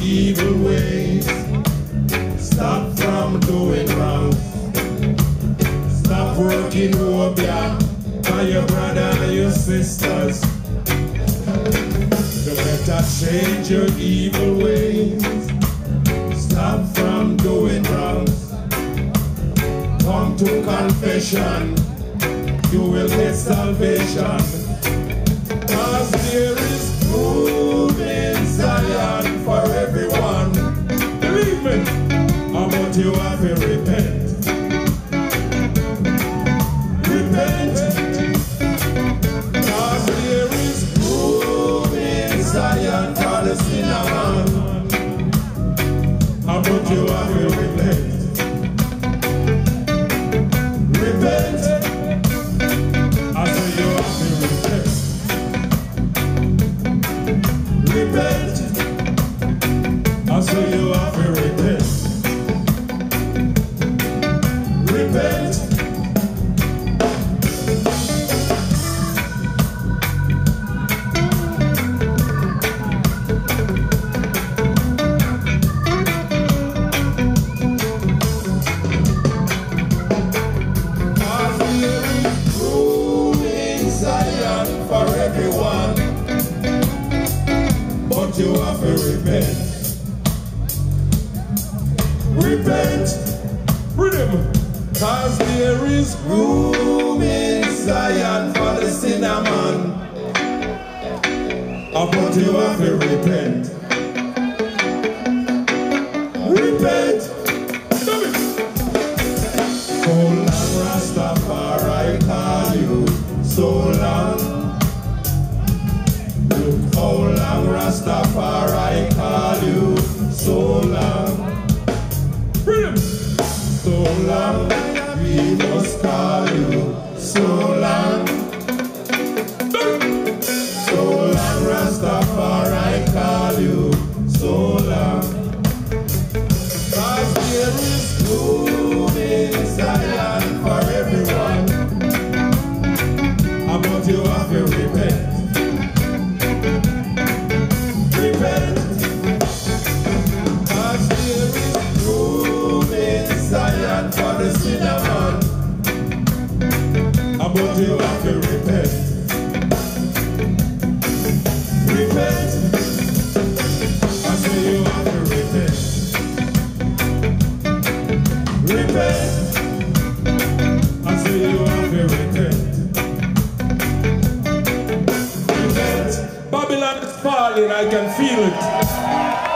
evil ways. Stop from doing wrong. Stop working obeah by your brother and your sisters. You better change your evil ways. Stop from doing wrong. Come to confession. You will get salvation. Cause there is room in Zion for everyone. Believe me, but you have to repent. Repent. Cause there is room in Zion for the sinner man. But you have to repent. Repent. I say you have to repent. Repent. I say you have to repent. Repent. For everyone, but you have to repent. Repent, rhythm, cause there is room in Zion for the sinner man. But you have to repent. Repent. So long Rastafari call you, so long. How long Rastafari call you? So long. Freedom. So long we must call you. So long. So long Rastafari call you. So long. Cause there is room in Zion for everyone. But you have to repent. Repent. Cause there is room in Zion for the sinner man. But you have to repent. Repent. I say you have to repent. Repent. I say you have to repent. Babylon is falling, I can feel it.